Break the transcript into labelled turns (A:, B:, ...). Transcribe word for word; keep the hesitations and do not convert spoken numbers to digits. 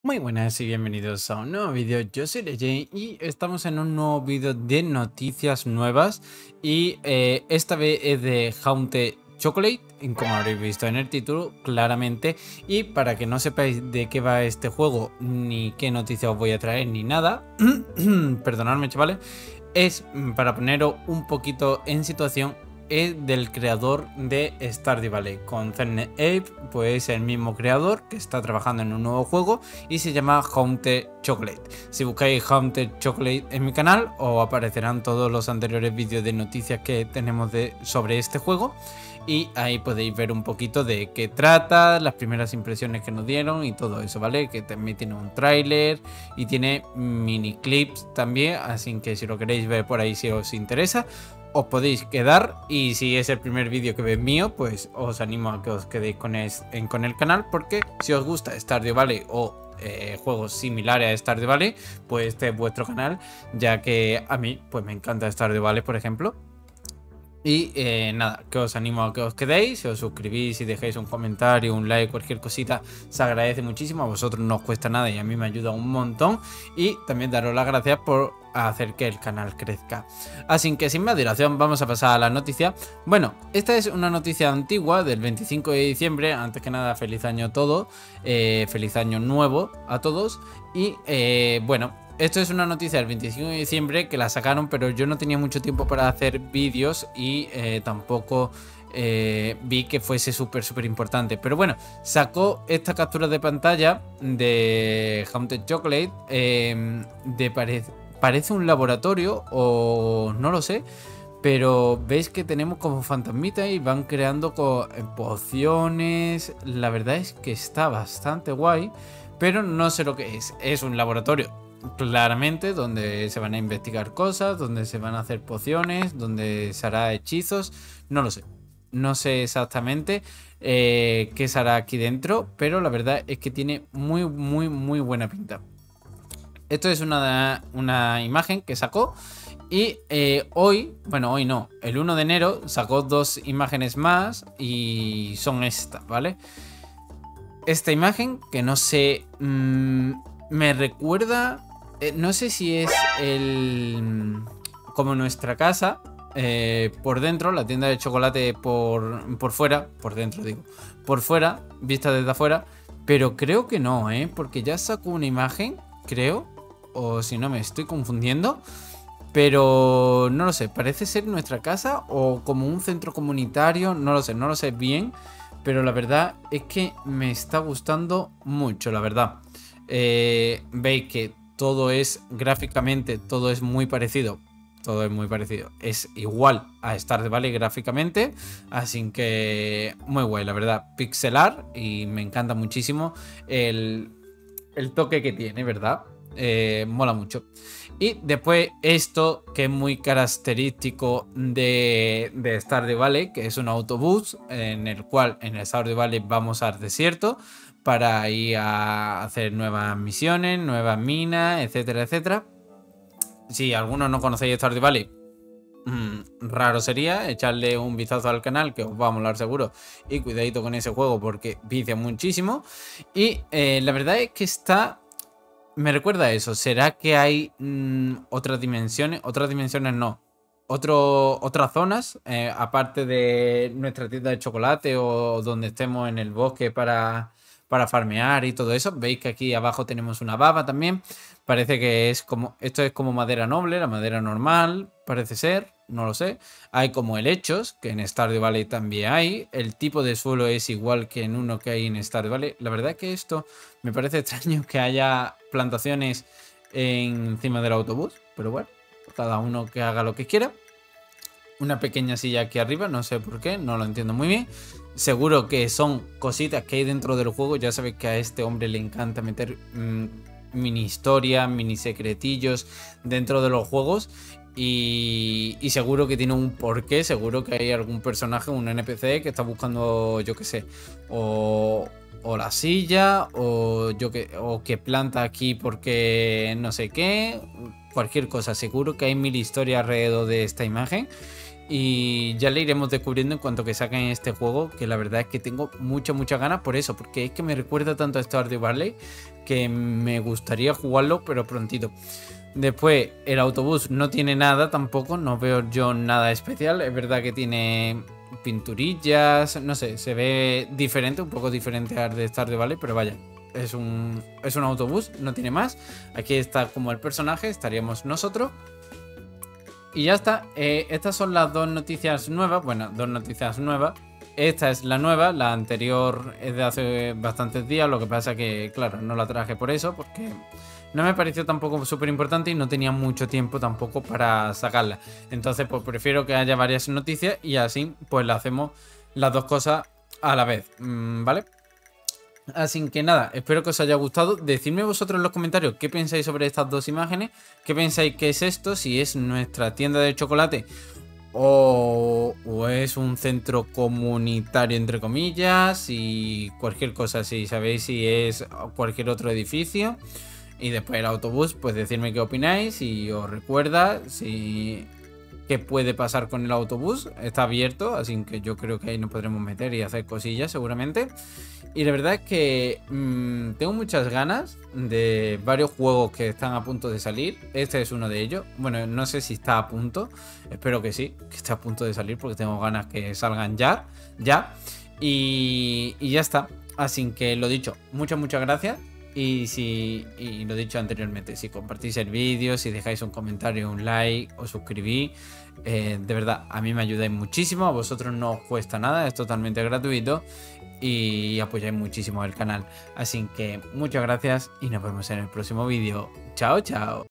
A: Muy buenas y bienvenidos a un nuevo vídeo. Yo soy Lejay y estamos en un nuevo vídeo de noticias nuevas y eh, esta vez es de Haunted Chocolate, como habréis visto en el título claramente. Y para que no sepáis de qué va este juego ni qué noticias os voy a traer ni nada, perdonadme chavales, es para poneros un poquito en situación. Es del creador de Stardew Valley. Con Cerne Ape, pues el mismo creador que está trabajando en un nuevo juego y se llama Haunted Chocolate. Si buscáis Haunted Chocolate en mi canal, os aparecerán todos los anteriores vídeos de noticias que tenemos de, sobre este juego. Y ahí podéis ver un poquito de qué trata, las primeras impresiones que nos dieron y todo eso, ¿vale? Que también tiene un tráiler y tiene mini clips también, así que si lo queréis ver por ahí, si os interesa, os podéis quedar. Y si es el primer vídeo que veis mío, pues os animo a que os quedéis con, es, en, con el canal, porque si os gusta Stardew Valley o eh, juegos similares a Stardew Valley, pues este es vuestro canal, ya que a mí pues me encanta Stardew Valley, por ejemplo. Y eh, nada, que os animo a que os quedéis, si os suscribís y dejáis un comentario, un like, cualquier cosita, se agradece muchísimo. A vosotros no os cuesta nada y a mí me ayuda un montón. Y también daros las gracias por hacer que el canal crezca. Así que sin más dilación vamos a pasar a la noticia. Bueno, esta es una noticia antigua del veinticinco de diciembre. Antes que nada, feliz año a todos, eh, feliz año nuevo a todos. Y eh, bueno, esto es una noticia del veinticinco de diciembre que la sacaron, pero yo no tenía mucho tiempo para hacer vídeos y eh, tampoco eh, vi que fuese súper súper importante. Pero bueno, sacó esta captura de pantalla de Haunted Chocolate, eh, de pare parece un laboratorio o no lo sé, pero veis que tenemos como fantasmitas y van creando pociones. La verdad es que está bastante guay, pero no sé lo que es. Es un laboratorio, claramente, donde se van a investigar cosas, donde se van a hacer pociones, donde se hará hechizos. No lo sé, no sé exactamente eh, qué se hará aquí dentro, pero la verdad es que tiene muy muy muy buena pinta. Esto es una, una imagen que sacó y eh, hoy, bueno hoy no, el uno de enero sacó dos imágenes más y son estas, ¿vale? Esta imagen que no sé, mmm, me recuerda, eh, no sé si es el como nuestra casa eh, por dentro, la tienda de chocolate por, por fuera, por dentro digo, por fuera, vista desde afuera, pero creo que no, ¿eh? Porque ya sacó una imagen, creo, o si no me estoy confundiendo, pero no lo sé, parece ser nuestra casa o como un centro comunitario, no lo sé, no lo sé bien. Pero la verdad es que me está gustando mucho, la verdad. Eh, veis que todo es, gráficamente, todo es muy parecido. Todo es muy parecido. Es igual a Stardew Valley gráficamente. Así que muy guay, la verdad. Pixelar y me encanta muchísimo el, el toque que tiene, ¿verdad? Eh, mola mucho. Y después esto que es muy característico de, de Stardew Valley, que es un autobús en el cual en el Stardew Valley vamos al desierto para ir a hacer nuevas misiones, nuevas minas, etcétera, etcétera. Si algunos no conocéis Stardew Valley, mmm, raro sería echarle un vistazo al canal, que os va a molar seguro, y cuidadito con ese juego porque vicia muchísimo. Y eh, la verdad es que está... me recuerda a eso. ¿Será que hay mmm, otras dimensiones? Otras dimensiones no. Otro, otras zonas, eh, aparte de nuestra tienda de chocolate o donde estemos en el bosque para, para farmear y todo eso. Veis que aquí abajo tenemos una baba también. Parece que es como... esto es como madera noble, la madera normal, parece ser. No lo sé. Hay como helechos, que en Stardew Valley también hay. El tipo de suelo es igual que en uno que hay en Stardew Valley. La verdad es que esto me parece extraño, que haya plantaciones encima del autobús. Pero bueno, cada uno que haga lo que quiera. Una pequeña silla aquí arriba, no sé por qué, no lo entiendo muy bien. Seguro que son cositas que hay dentro del juego. Ya sabéis que a este hombre le encanta meter mmm, mini historias, mini secretillos dentro de los juegos. Y, y seguro que tiene un porqué, seguro que hay algún personaje, un N P C que está buscando, yo qué sé, o, o la silla, o yo que, o que planta aquí porque no sé qué, cualquier cosa. Seguro que hay mil historias alrededor de esta imagen. Y ya le iremos descubriendo en cuanto que saquen este juego, que la verdad es que tengo muchas, muchas ganas por eso, porque es que me recuerda tanto a Stardew Valley que me gustaría jugarlo, pero prontito. Después, el autobús no tiene nada tampoco, no veo yo nada especial. Es verdad que tiene pinturillas, no sé, se ve diferente, un poco diferente al de Stardew Valley, pero vaya, es un, es un autobús, no tiene más. Aquí está como el personaje, estaríamos nosotros. Y ya está, eh, estas son las dos noticias nuevas, bueno, dos noticias nuevas. Esta es la nueva, la anterior es de hace bastantes días, lo que pasa que, claro, no la traje por eso, porque no me pareció tampoco súper importante y no tenía mucho tiempo tampoco para sacarla. Entonces, pues prefiero que haya varias noticias y así, pues le hacemos las dos cosas a la vez, ¿vale? Así que nada, espero que os haya gustado. Decidme vosotros en los comentarios qué pensáis sobre estas dos imágenes, qué pensáis que es esto, si es nuestra tienda de chocolate o, o es un centro comunitario entre comillas, y cualquier cosa, si sabéis si es cualquier otro edificio. Y después el autobús, pues decirme qué opináis, si os recuerda, si qué puede pasar con el autobús. Está abierto, así que yo creo que ahí nos podremos meter y hacer cosillas seguramente. Y la verdad es que mmm, tengo muchas ganas de varios juegos que están a punto de salir. Este es uno de ellos. Bueno, no sé si está a punto. Espero que sí, que esté a punto de salir porque tengo ganas que salgan ya. Ya. Y, y ya está. Así que lo dicho, muchas, muchas gracias. Y si, y lo he dicho anteriormente, si compartís el vídeo, si dejáis un comentario, un like, os suscribís, eh, de verdad, a mí me ayudáis muchísimo, a vosotros no os cuesta nada, es totalmente gratuito y apoyáis muchísimo el canal. Así que muchas gracias y nos vemos en el próximo vídeo. Chao, chao.